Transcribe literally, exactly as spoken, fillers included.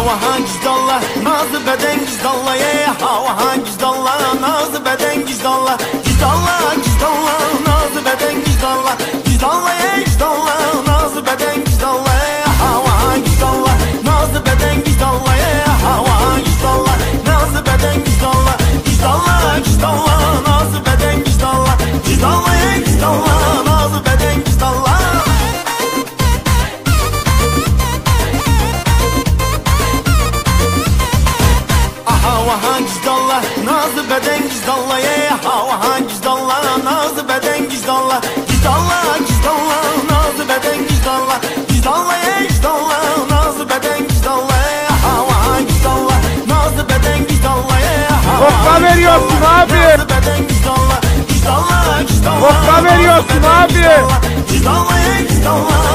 hava vicdanla, nazı beden vicdanla, ey hava vicdanla, nazı beden vicdanla, vicdanla, vicdanla, nazı beden vicdanla, vicdanla, ey vicdanla, nazı beden vicdanla, ey hava vicdanla, nazı beden vicdanla, ey hava vicdanla, nazı beden vicdanla, vicdanla, vicdanla, nazı beden vicdanla, vicdanla, ey vicdanla, nazı beden vicdanla. Hava vicdanla, nazı beden vicdanla, ey hava vicdanla, nazı beden vicdanla, vicdanla, vicdanla, nazı beden vicdanla, vicdanla, ey vicdanla, nazı beden vicdanla, ey hava vicdanla, nazı beden vicdanla, ey hava. Kokla veriyorsun abi. Nazı beden vicdanla, vicdanla, vicdanla. Kokla veriyorsun abi. Vicdanla, ey vicdanla.